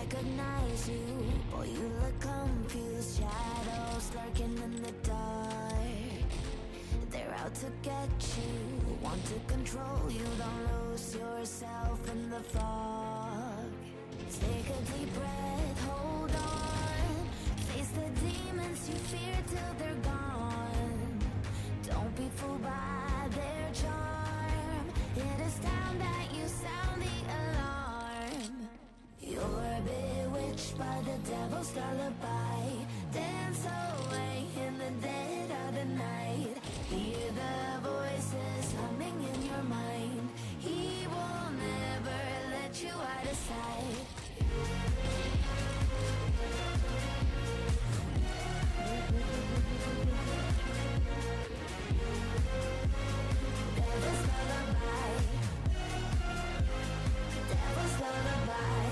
recognize you. Boy, you look confused. Shadows lurking in the dark. They're out to get you, want to control you. Don't lose yourself in the fog. Take a deep breath, hold on. Face the demons you fear till they're gone. Don't be fooled by their charm. It is time that you sound the alarm. You're bewitched by the devil's lullaby. Dance away in the dead of the night. Hear the voices humming in your mind. He will never let you out of sight. Devil's lullaby. Devil's lullaby.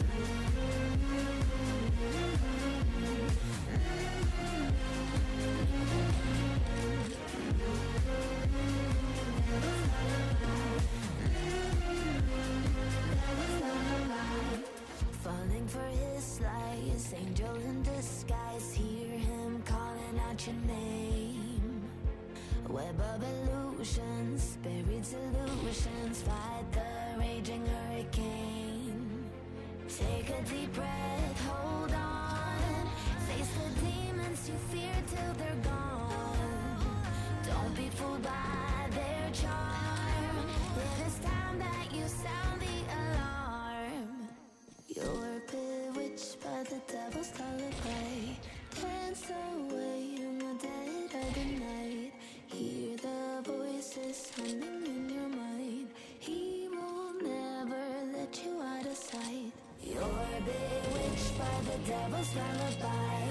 Falling for his lies, angel in disguise. Hear him calling out your name. Web of illusions, buried solutions. Fight the raging hurricane. Take a deep breath, hold on. Face the demons you fear till they're gone. Don't be fooled by their charm. It is time that you sound the alarm. You're bewitched by the devil's lullaby. Dance away in the dead of the night. Hear the voices humming in your mind. He will never let you out of sight. You're bewitched by the devil's lullaby.